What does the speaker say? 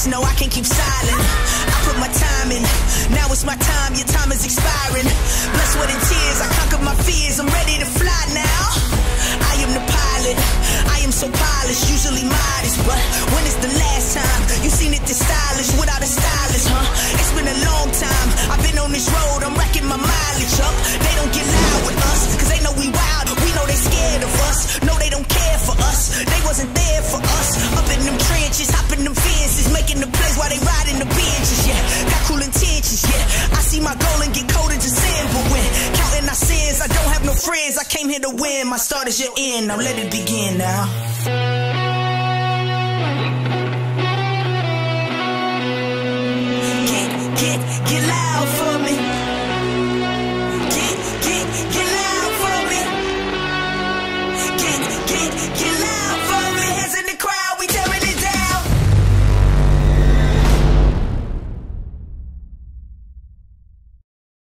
know I can't keep silent. I put my time in, now it's my time, your time is expiring. Blood, sweat, and tears, I conquered my fears, I'm ready to fly now. I am the pilot, I am so polished, usually modest, but when is the last time you seen it this stylish without a stylist, huh? It's been a long time, I've been on this road, I'm racking my mileage up. They don't get loud with us, cause they know we wild, we know they scared of us. No, they don't care for us, they wasn't there for us. Up in them trenches, hopping them fences, making the plays while they riding the benches, yeah. Got cool intentions, yeah. I see my goal and get cold into sin, but when counting our sins, I don't have no friends. I came here to win, my start is your end, now let it begin now.